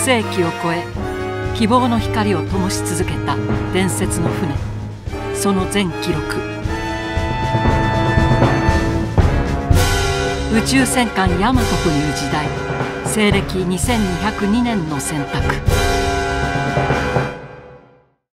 世紀を超え希望の光を灯し続けた伝説の船、その全記録。宇宙戦艦ヤマトという時代、西暦2202年の選択。